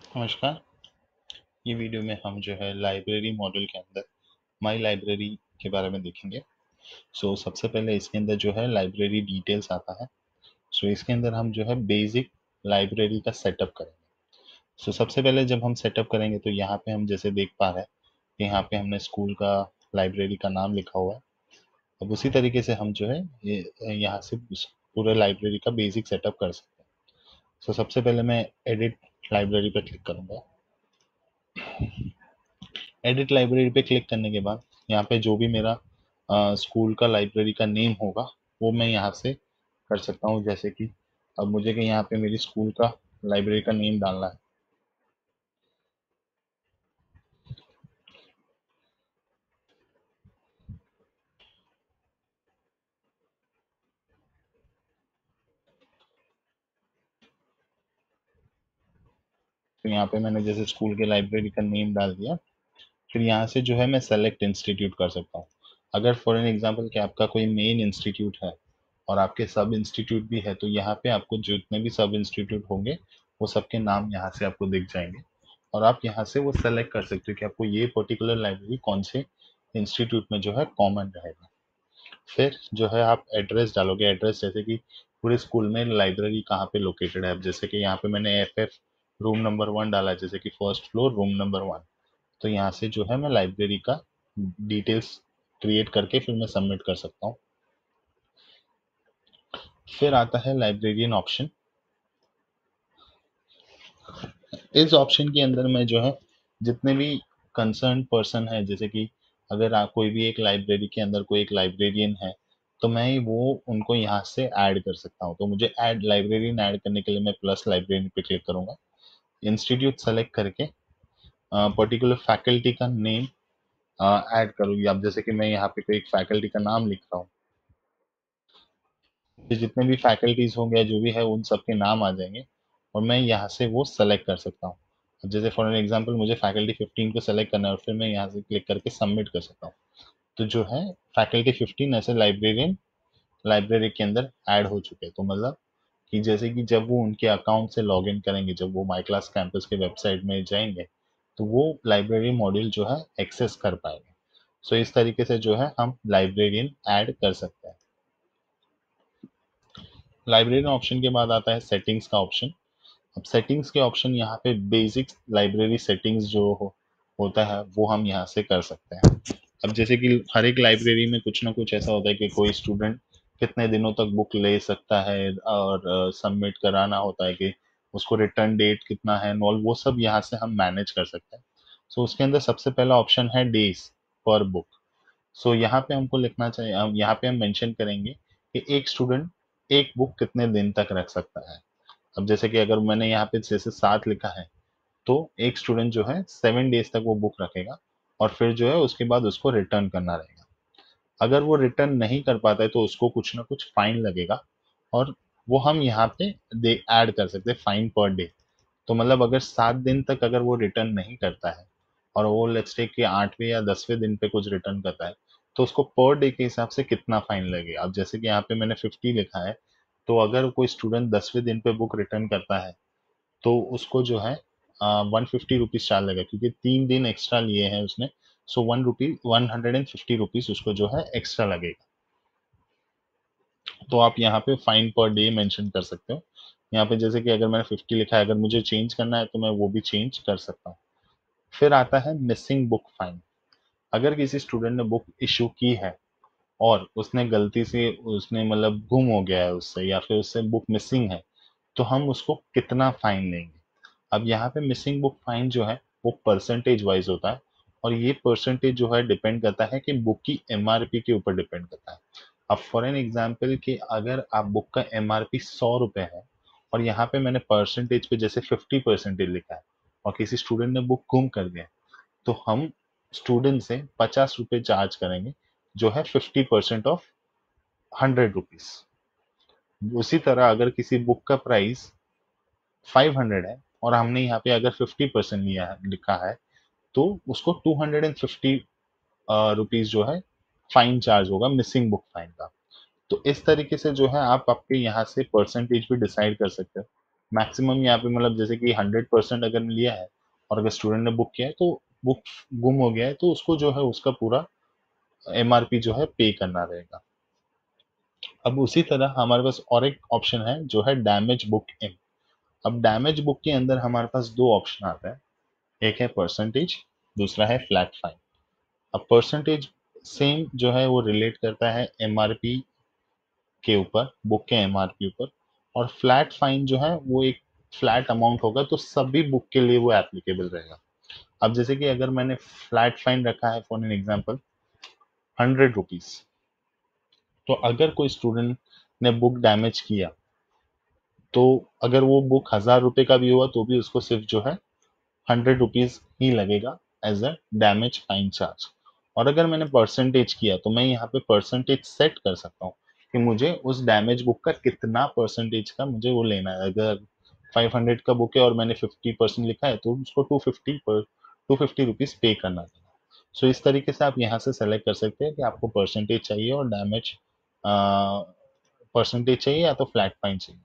नमस्कार। ये वीडियो में हम जो है लाइब्रेरी मॉडल के अंदर माई लाइब्रेरी के बारे में देखेंगे। सबसे पहले इसके अंदर जो है लाइब्रेरी डिटेल्स आता है। इसके अंदर हम जो है बेसिक लाइब्रेरी का सेटअप करेंगे। सबसे पहले जब हम सेटअप करेंगे तो यहाँ पे हम जैसे देख पा रहे हैं कि यहाँ पे हमने स्कूल का लाइब्रेरी का नाम लिखा हुआ है। अब उसी तरीके से हम जो है ये यहाँ से पूरे लाइब्रेरी का बेसिक सेटअप कर सकते हैं। सबसे पहले मैं एडिट लाइब्रेरी पर क्लिक करूंगा। एडिट लाइब्रेरी पे क्लिक करने के बाद यहाँ पे जो भी मेरा स्कूल का लाइब्रेरी का नेम होगा वो मैं यहाँ से कर सकता हूँ। जैसे कि अब मुझे कि यहाँ पे मेरी स्कूल का लाइब्रेरी का नेम डालना है, तो यहाँ पे मैंने जैसे स्कूल के लाइब्रेरी का नेम डाल दिया। फिर यहाँ से जो है मैं सेलेक्ट इंस्टीट्यूट कर सकता हूँ। अगर फॉर एन एग्जाम्पल कि आपका कोई मेन इंस्टीट्यूट है और आपके सब इंस्टीट्यूट भी है, तो यहाँ पे आपको जितने भी सब इंस्टीट्यूट होंगे वो सबके नाम यहाँ से आपको दिख जाएंगे और आप यहाँ से वो सेलेक्ट कर सकते हो कि आपको ये पर्टिकुलर लाइब्रेरी कौन से इंस्टीट्यूट में जो है कॉमन रहेगा। फिर जो है आप एड्रेस डालोगे, एड्रेस जैसे कि पूरे स्कूल में लाइब्रेरी कहाँ पे लोकेटेड है। अब जैसे कि यहाँ पे मैंने FF रूम नंबर 1 डाला है, जैसे कि फर्स्ट फ्लोर रूम नंबर 1। तो यहाँ से जो है मैं लाइब्रेरी का डिटेल्स क्रिएट करके फिर मैं सबमिट कर सकता हूँ। फिर आता है लाइब्रेरियन ऑप्शन। इस ऑप्शन के अंदर में जो है जितने भी कंसर्न पर्सन है, जैसे कि अगर आप कोई भी एक लाइब्रेरी के अंदर कोई एक लाइब्रेरियन है तो मैं वो उनको यहाँ से ऐड कर सकता हूँ। तो मुझे ऐड लाइब्रेरियन ऐड करने के लिए मैं प्लस लाइब्रेरियन पे क्लिक करूंगा। इंस्टीट्यूट सेलेक्ट करके पर्टिकुलर फैकल्टी का नेम ऐड करूंगी। अब जैसे कि मैं यहाँ पे कोई एक फैकल्टी का नाम लिख रहा हूँ, तो जितने भी फैकल्टीज होंगे जो भी है उन सबके नाम आ जाएंगे और मैं यहाँ से वो सेलेक्ट कर सकता हूँ। अब जैसे फॉर एन एग्जांपल मुझे फैकल्टी 15 को सेलेक्ट करना है और फिर मैं यहाँ से क्लिक करके सबमिट कर सकता हूँ। तो जो है फैकल्टी 15 ऐसे लाइब्रेरियन लाइब्रेरी के अंदर ऐड हो चुके हैं। तो मतलब कि जैसे कि जब वो उनके अकाउंट से लॉग इन करेंगे, जब वो माई क्लास कैंपस के वेबसाइट में जाएंगे तो वो लाइब्रेरी मॉड्यूल जो है एक्सेस कर पाएंगे। इस तरीके से जो है हम लाइब्रेरियन ऐड कर सकते हैं। लाइब्रेरियन ऑप्शन के बाद आता है सेटिंग्स का ऑप्शन। अब सेटिंग्स के ऑप्शन यहाँ पे बेसिक लाइब्रेरी सेटिंग्स जो होता है वो हम यहाँ से कर सकते हैं। अब जैसे कि हर एक लाइब्रेरी में कुछ ना कुछ ऐसा होता है कि कोई स्टूडेंट कितने दिनों तक बुक ले सकता है और सबमिट कराना होता है कि उसको रिटर्न डेट कितना है एंड ऑल, वो सब यहाँ से हम मैनेज कर सकते हैं। उसके अंदर सबसे पहला ऑप्शन है डेज पर बुक। यहाँ पे हमको लिखना चाहिए, हम यहाँ पे हम मेंशन करेंगे कि एक स्टूडेंट एक बुक कितने दिन तक रख सकता है। अब जैसे कि अगर मैंने यहाँ पे जैसे 7 लिखा है तो एक स्टूडेंट जो है 7 डेज तक वो बुक रखेगा और फिर जो है उसके बाद उसको रिटर्न करना रहेगा। अगर वो रिटर्न नहीं कर पाता है तो उसको कुछ ना कुछ फाइन लगेगा और वो हम यहाँ पे दे ऐड कर सकते हैं फाइन पर डे। तो मतलब अगर 7 दिन तक अगर वो रिटर्न नहीं करता है और वो लेट्स टेक कि 8वें या 10वें दिन पे कुछ रिटर्न करता है तो उसको पर डे के हिसाब से कितना फाइन लगेगा। अब जैसे कि यहाँ पे मैंने 50 लिखा है, तो अगर कोई स्टूडेंट 10वें दिन पे बुक रिटर्न करता है तो उसको जो है 150 रुपीज चार्ज लगेगा, क्योंकि 3 दिन एक्स्ट्रा लिए हैं उसने। 150 रुपीज उसको जो है एक्स्ट्रा लगेगा। तो आप यहाँ पे फाइन पर डे मेंशन कर सकते हो। यहाँ पे जैसे कि अगर मैंने 50 लिखा है, अगर मुझे चेंज करना है तो मैं वो भी चेंज कर सकता हूँ। फिर आता है मिसिंग बुक फाइन। अगर किसी स्टूडेंट ने बुक इशू की है और उसने गलती से उसने मतलब गुम हो गया है उससे या फिर उससे बुक मिसिंग है, तो हम उसको कितना फाइन लेंगे। अब यहाँ पे मिसिंग बुक फाइन जो है वो परसेंटेज वाइज होता है और ये परसेंटेज जो है डिपेंड करता है कि बुक की MRP के ऊपर डिपेंड करता है। अब फॉर एन एग्जाम्पल कि अगर आप बुक का MRP 100 रुपये है और यहाँ पे मैंने परसेंटेज पे जैसे 50% लिखा है और किसी स्टूडेंट ने बुक गुम कर दिया, तो हम स्टूडेंट से 50 रुपये चार्ज करेंगे, जो है 50% ऑफ 100 रुपीज। उसी तरह अगर किसी बुक का प्राइस 500 है और हमने यहाँ पे अगर 50% लिया है लिखा है, तो उसको 250 रुपीज जो है फाइन चार्ज होगा मिसिंग बुक फाइन का। तो इस तरीके से जो है आप आपके यहाँ से परसेंटेज भी डिसाइड कर सकते हो। मैक्सिमम यहाँ पे मतलब जैसे कि 100% अगर लिया है और अगर स्टूडेंट ने बुक किया है तो बुक गुम हो गया है तो उसको जो है उसका पूरा एमआरपी जो है पे करना रहेगा। अब उसी तरह हमारे पास और एक ऑप्शन है जो है डैमेज बुक इन। अब डैमेज बुक के अंदर हमारे पास दो ऑप्शन आता है, एक है परसेंटेज, दूसरा है फ्लैट फाइन। अब परसेंटेज सेम जो है वो रिलेट करता है एमआरपी के ऊपर, बुक के एमआरपी ऊपर, और फ्लैट फाइन जो है वो एक फ्लैट अमाउंट होगा तो सभी बुक के लिए वो एप्लीकेबल रहेगा। अब जैसे कि अगर मैंने फ्लैट फाइन रखा है फॉर एन एग्जांपल 100 रुपीज, तो अगर कोई स्टूडेंट ने बुक डैमेज किया तो अगर वो बुक 1000 रुपए का भी हुआ तो भी उसको सिर्फ जो है 100 रुपीज ही लगेगा as a damage fine charge. और अगर मैंने परसेंटेज किया तो मैं यहाँ पे परसेंटेज सेट कर सकता हूँ कि मुझे उस डैमेज बुक का कितना परसेंटेज का मुझे वो लेना है। अगर 500 का बुक है और मैंने 50% लिखा है तो उसको 250 रुपीज पे करना है। सो इस तरीके से आप यहाँ से सेलेक्ट कर सकते हैं कि आपको परसेंटेज चाहिए और डैमेज परसेंटेज चाहिए या तो फ्लैट फाइन चाहिए।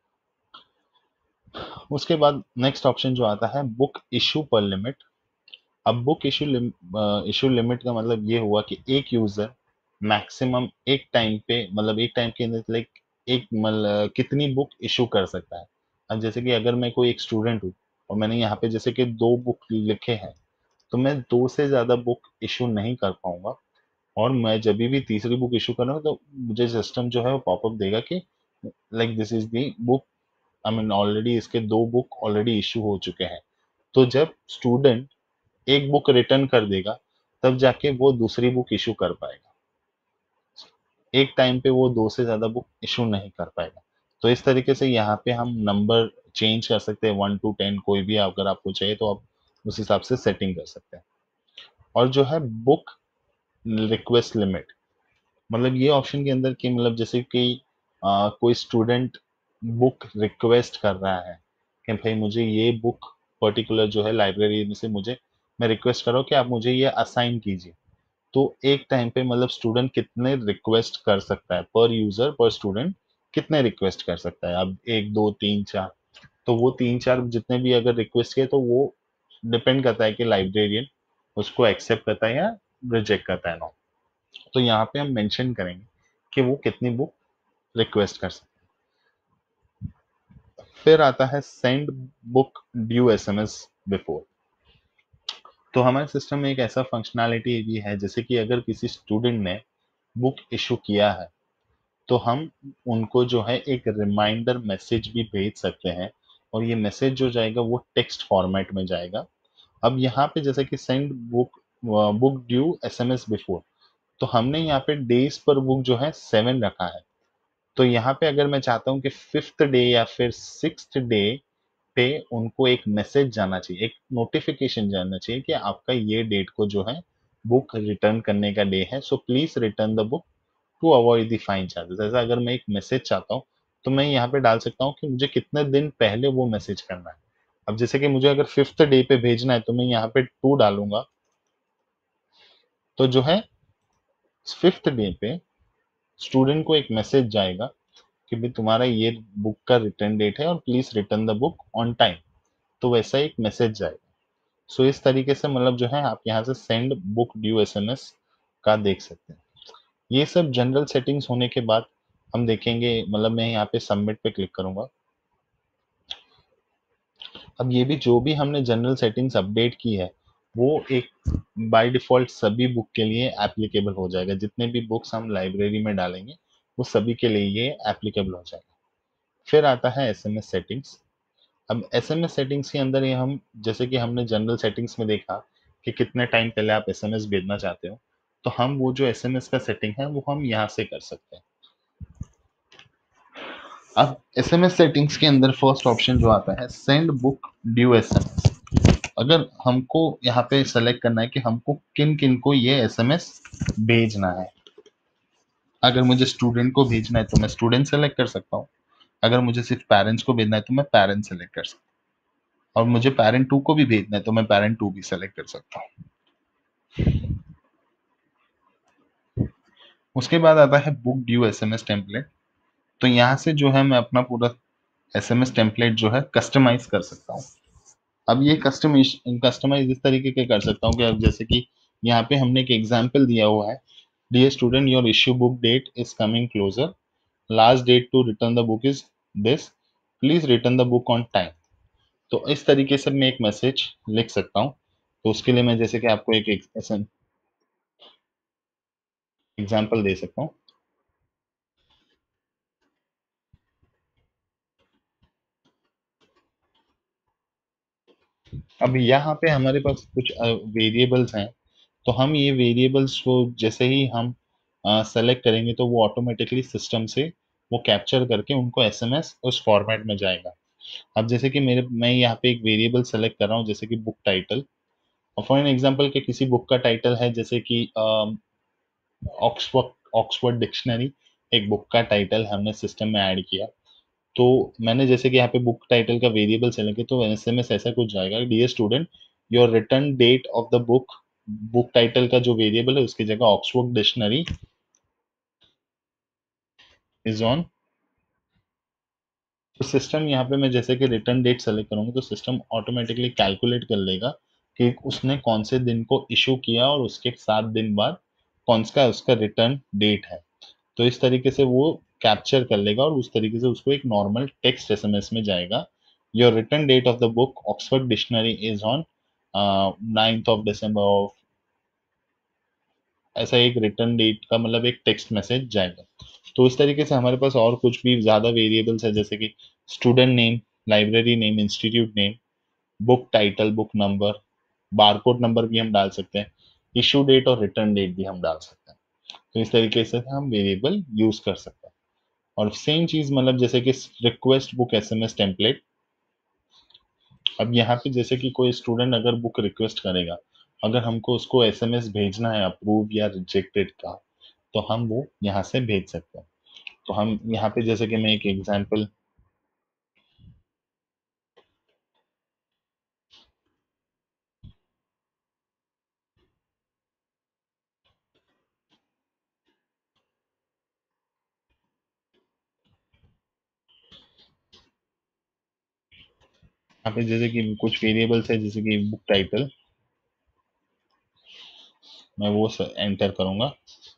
उसके बाद नेक्स्ट ऑप्शन जो आता है बुक इशू पर लिमिट। अब बुक इशू लिमिट का मतलब ये हुआ कि एक यूजर मैक्सिमम एक टाइम पे मतलब एक टाइम के अंदर लाइक एक मतलब कितनी बुक इशू कर सकता है। अब जैसे कि अगर मैं कोई एक स्टूडेंट हूँ और मैंने यहाँ पे जैसे कि 2 बुक लिखे हैं तो मैं 2 से ज्यादा बुक इशू नहीं कर पाऊंगा। और मैं जब भी तीसरी बुक इशू कर रहा हूँ तो मुझे सिस्टम जो है वो पॉपअप देगा कि like this is the book, I mean already इसके 2 बुक ऑलरेडी इशू हो चुके हैं। तो जब स्टूडेंट एक बुक रिटर्न कर देगा तब जाके वो दूसरी बुक इशू कर पाएगा। एक टाइम पे वो 2 से ज्यादा बुक इशू नहीं कर पाएगा। तो इस तरीके से यहाँ पे हम नंबर चेंज कर सकते हैं 1 to 10, कोई भी अगर आपको चाहिए तो आप उस हिसाब से सेटिंग कर सकते हैं। और जो है बुक रिक्वेस्ट लिमिट, मतलब ये ऑप्शन के अंदर कि मतलब जैसे कि कोई स्टूडेंट बुक रिक्वेस्ट कर रहा है कि भाई मुझे ये बुक पर्टिकुलर जो है लाइब्रेरी में से मुझे, मैं रिक्वेस्ट कर रहा हूँ कि आप मुझे ये असाइन कीजिए। तो एक टाइम पे मतलब स्टूडेंट कितने रिक्वेस्ट कर सकता है, पर यूजर पर स्टूडेंट कितने रिक्वेस्ट कर सकता है। अब 1 2 3 4, तो वो 3 4 जितने भी अगर रिक्वेस्ट किए तो वो डिपेंड करता है कि लाइब्रेरियन उसको एक्सेप्ट करता है या रिजेक्ट करता है ना। तो यहाँ पे हम मेंशन करेंगे कि वो कितनी बुक रिक्वेस्ट कर सकते हैं। फिर आता है send book due SMS before. तो हमारे सिस्टम में एक ऐसा फंक्शनैलिटी भी है जैसे कि अगर किसी स्टूडेंट ने बुक इशू किया है तो हम उनको जो है एक रिमाइंडर मैसेज भी भेज सकते हैं। और ये मैसेज जो जाएगा वो टेक्स्ट फॉर्मेट में जाएगा। अब यहाँ पे जैसे कि send book due SMS before, तो हमने यहाँ पे डेज पर बुक जो है 7 रखा है। तो यहाँ पे अगर मैं चाहता हूँ कि 5th डे या फिर 6th डे पे उनको एक मैसेज जाना चाहिए, एक नोटिफिकेशन जाना चाहिए कि आपका ये डेट को जो है बुक रिटर्न करने का डे है, so please return the book to avoid the fine charges. ऐसा अगर मैं एक मैसेज चाहता हूँ तो मैं यहाँ पे डाल सकता हूँ कि मुझे कितने दिन पहले वो मैसेज करना है। अब जैसे कि मुझे अगर 5th डे पे भेजना है तो मैं यहाँ पे 2 डालूंगा, तो जो है 5th डे पे स्टूडेंट को एक मैसेज जाएगा कि भाई तुम्हारा ये बुक का रिटर्न डेट है और please return the book on time. तो वैसा एक मैसेज जाएगा। सो इस तरीके से मतलब जो है आप यहाँ से सेंड बुक ड्यू एसएमएस का देख सकते हैं। ये सब जनरल सेटिंग्स होने के बाद हम देखेंगे, मतलब मैं यहाँ पे सबमिट पे क्लिक करूंगा। अब ये भी जो भी हमने जनरल सेटिंग्स अपडेट की है वो एक बाय डिफॉल्ट सभी बुक के लिए एप्लीकेबल हो जाएगा। जितने भी बुक्स हम लाइब्रेरी में डालेंगे वो सभी के लिए ये एप्लीकेबल हो जाएगा। फिर आता है एसएमएस सेटिंग्स। अब एसएमएस सेटिंग्स के अंदर ये हम जैसे कि हमने जनरल सेटिंग्स में देखा कि कितने टाइम पहले आप एसएमएस भेजना चाहते हो, तो हम वो जो एसएमएस का सेटिंग है वो हम यहाँ से कर सकते हैं। अब एसएमएस सेटिंग्स के अंदर फर्स्ट ऑप्शन जो आता है सेंड बुक ड्यू एसएमएस। अगर हमको यहाँ पे सेलेक्ट करना है कि हमको किन किन को ये एसएमएस भेजना है। अगर मुझे स्टूडेंट को भेजना है तो मैं स्टूडेंट सेलेक्ट कर सकता हूँ। अगर मुझे सिर्फ पेरेंट्स को भेजना है तो मैं पेरेंट्स सेलेक्ट कर सकता हूँ। और मुझे पेरेंट 2 को भी भेजना है तो मैं पेरेंट 2 भी सेलेक्ट कर सकता हूँ। उसके बाद आता है बुक ड्यू एसएमएस टेम्पलेट। तो यहाँ से जो है मैं अपना पूरा एसएमएस टेम्पलेट जो है कस्टमाइज कर सकता हूँ। अब ये कस्टमाइज इस तरीके के कर सकता हूँ कि अब जैसे कि यहाँ पे हमने एक एग्जाम्पल दिया हुआ है, dear student your issue book date is coming closer, last date to return the book is this, please return the book on time. तो इस तरीके से मैं एक मैसेज लिख सकता हूँ। तो उसके लिए मैं जैसे कि आपको एक एग्जाम्पल दे सकता हूँ। अब यहाँ पे हमारे पास कुछ वेरिएबल्स हैं, तो हम ये वेरिएबल्स को जैसे ही हम सेलेक्ट करेंगे तो वो ऑटोमेटिकली सिस्टम से वो कैप्चर करके उनको एसएमएस उस फॉर्मेट में जाएगा। अब जैसे कि मैं यहाँ पे एक वेरिएबल सेलेक्ट कर रहा हूँ जैसे कि बुक टाइटल, और फॉर एन एग्जांपल के किसी बुक का टाइटल है जैसे कि ऑक्सफोर्ड ऑक्सफोर्ड डिक्शनरी, एक बुक का टाइटल हमने सिस्टम में ऐड किया। तो मैंने जैसे कि यहाँ पे बुक टाइटल का वेरिएबल सेलेक्ट किया तो एसएमएस ऐसा कुछ जाएगा, dear student your return date of the book, book title का जो वेरिएबल है उसकी जगह ऑक्सफोर्ड डिक्शनरी इज ऑन। तो सिस्टम यहाँ पे मैं जैसे कि रिटर्न डेट सेलेक्ट करूंगा तो सिस्टम ऑटोमेटिकली कैलकुलेट कर लेगा कि उसने कौन से दिन को इशू किया और उसके 7 दिन बाद कौन सा उसका रिटर्न डेट है। तो इस तरीके से वो कैप्चर कर लेगा और उस तरीके से उसको एक नॉर्मल टेक्स्ट एसएमएस में जाएगा, your return date of the book Oxford dictionary is on 9th of December, ऐसा एक रिटर्न डेट का मतलब एक टेक्स्ट मैसेज जाएगा। तो इस तरीके से हमारे पास और कुछ भी ज्यादा वेरिएबल्स है जैसे कि student name, library name, institute name, book title, book number, barcode number भी हम डाल सकते हैं, इशू डेट और रिटर्न डेट भी हम डाल सकते हैं। तो इस तरीके से हम वेरिएबल यूज कर सकते हैं। और सेम चीज मतलब जैसे कि रिक्वेस्ट बुक एसएमएस टेम्पलेट, अब यहाँ पे जैसे कि कोई स्टूडेंट अगर बुक रिक्वेस्ट करेगा, अगर हमको उसको एसएमएस भेजना है अप्रूव या रिजेक्टेड का, तो हम वो यहाँ से भेज सकते हैं। तो हम यहाँ पे जैसे कि मैं एक एग्जांपल, यहाँ पे जैसे कि कुछ वेरिएबल्स है जैसे कि बुक टाइटल, मैं वो एंटर करूंगा।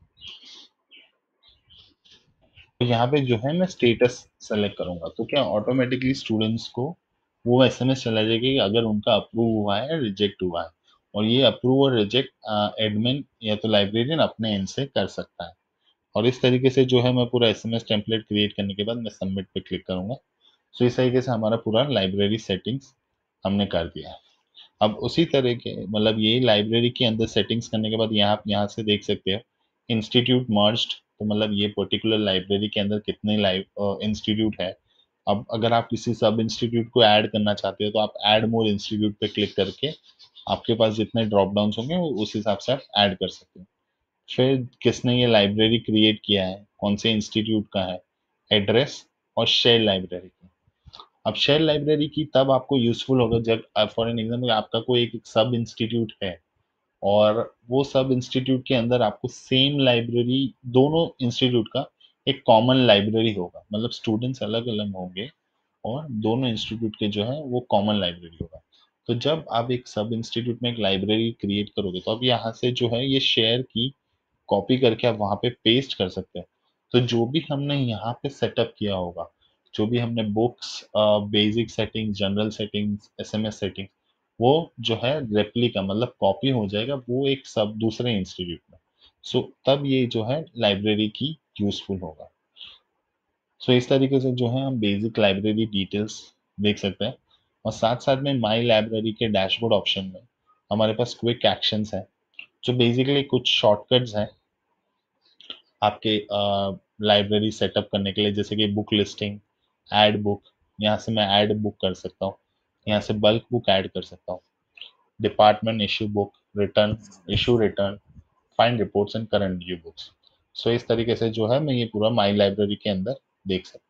तो यहाँ पे जो है मैं स्टेटस सेलेक्ट करूंगा तो क्या ऑटोमेटिकली स्टूडेंट्स को वो एसएमएस चला जाएगा कि अगर उनका अप्रूव हुआ है या रिजेक्ट हुआ है। और ये अप्रूव और रिजेक्ट एडमिन या तो लाइब्रेरियन अपने एंड से कर सकता है। और इस तरीके से जो है मैं पूरा एसएमएस टेम्पलेट क्रिएट करने के बाद मैं सबमिट पे क्लिक करूंगा। सो इस तरीके से हमारा पूरा लाइब्रेरी सेटिंग्स हमने कर दिया है। अब उसी तरह के मतलब ये लाइब्रेरी के अंदर सेटिंग्स करने के बाद यहाँ आप यहाँ से देख सकते हो इंस्टीट्यूट मर्ज्ड, तो मतलब ये पर्टिकुलर लाइब्रेरी के अंदर कितने लाइव इंस्टीट्यूट है। अब अगर आप किसी सब इंस्टीट्यूट को ऐड करना चाहते हो तो आप ऐड मोर इंस्टीट्यूट पे क्लिक करके आपके पास जितने ड्रॉप डाउन होंगे वो उस हिसाब से आप ऐड कर सकते हो। फिर किसने ये लाइब्रेरी क्रिएट किया है, कौन से इंस्टीट्यूट का है, एड्रेस और शेयर लाइब्रेरी की। अब शेयर लाइब्रेरी की तब आपको यूजफुल होगा जब फॉर एन एग्जाम्पल आपका कोई एक सब इंस्टीट्यूट है और वो सब इंस्टीट्यूट के अंदर आपको सेम लाइब्रेरी, दोनों इंस्टीट्यूट का एक कॉमन लाइब्रेरी होगा, मतलब स्टूडेंट्स अलग अलग होंगे और दोनों इंस्टीट्यूट के जो है वो कॉमन लाइब्रेरी होगा। तो जब आप एक सब इंस्टीट्यूट में एक लाइब्रेरी क्रिएट करोगे तो अब यहाँ से जो है ये शेयर की कॉपी करके आप वहां पे पेस्ट कर सकते हैं। तो जो भी हमने यहाँ पे सेटअप किया होगा, जो भी हमने books, basic settings, general settings, SMS settings, वो जो है रेप्लिका मतलब कॉपी हो जाएगा वो एक सब दूसरे इंस्टीट्यूट में। सो तब ये जो है लाइब्रेरी की यूजफुल होगा। सो इस तरीके से जो है हम बेसिक लाइब्रेरी डिटेल्स देख सकते हैं। और साथ साथ में माई लाइब्रेरी के डैशबोर्ड ऑप्शन में हमारे पास क्विक एक्शंस है जो बेसिकली कुछ शॉर्टकट्स हैं आपके लाइब्रेरी सेटअप करने के लिए, जैसे कि बुक लिस्टिंग, ऐड बुक, यहाँ से मैं ऐड बुक कर सकता हूँ, यहाँ से बल्क बुक ऐड कर सकता हूँ, department issue book, return, issue return, find reports and current due books. So इस तरीके से जो है मैं ये पूरा माई लाइब्रेरी के अंदर देख सकता हूँ।